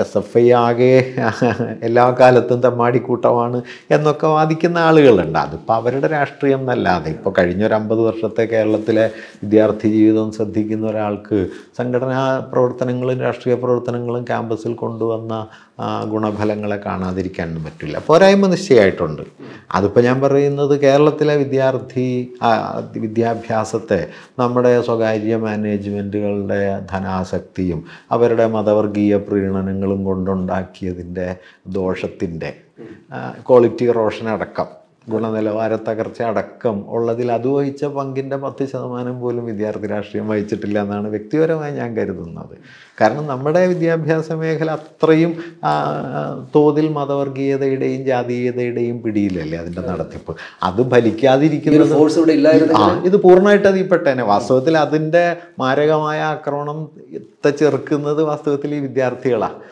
SFI ആകെ എല്ലാ കാലത്തും തെമ്മാടിക്കൂട്ടമാണ് എന്നൊക്കെ വാദിക്കുന്ന ആളുകളുണ്ട്. അതിപ്പോൾ അവരുടെ രാഷ്ട്രീയം എന്നല്ലാതെ ഇപ്പോൾ കഴിഞ്ഞൊരു 50 വർഷത്തെ കേരളത്തിലെ വിദ്യാർത്ഥി ജീവിതം ശ്രദ്ധിക്കുന്ന ഒരാൾക്ക് സംഘടനാ പ്രവർത്തനങ്ങളും രാഷ്ട്രീയ പ്രവർത്തനങ്ങളും ക്യാമ്പസിൽ കൊണ്ടുവന്ന ഗുണഫലങ്ങളെ കാണാതിരിക്കാനൊന്നും പറ്റില്ല. പോരായ്മ നിശ്ചയമായിട്ടുണ്ട്. അതിപ്പോൾ ഞാൻ പറയുന്നത് കേരളത്തിലെ വിദ്യാഭ്യാസത്തെ നമ്മുടെ സ്വകാര്യ മാനേജ്മെൻറ്റുകളുടെ ധനാസക്തിയും അവരുടെ മതവർഗീയ പ്രീണനങ്ങളും കൊണ്ടുണ്ടാക്കിയതിൻ്റെ ദോഷത്തിൻ്റെ ക്വാളിറ്റി ഇറോഷൻ അടക്കം ഗുണനിലവാര തകർച്ച അടക്കം ഉള്ളതിൽ അത് വഹിച്ച പങ്കിൻ്റെ 10% പോലും വിദ്യാർത്ഥി രാഷ്ട്രീയം വഹിച്ചിട്ടില്ല എന്നാണ് വ്യക്തിപരമായി ഞാൻ കരുതുന്നത്. കാരണം നമ്മുടെ വിദ്യാഭ്യാസ മേഖല അത്രയും തോതിൽ മതവർഗീയതയുടെയും ജാതീയതയുടെയും പിടിയിലല്ലേ അതിൻ്റെ നടത്തിപ്പ്. അത് ഫലിക്കാതിരിക്കുന്നത് ഇത് പൂർണ്ണമായിട്ട് അതിൽപ്പെട്ടേനെ. വാസ്തവത്തിൽ അതിൻ്റെ മാരകമായ ആക്രമണത്തെ ചെറുക്കുന്നത് വാസ്തവത്തിൽ ഈ വിദ്യാർത്ഥികളാണ്.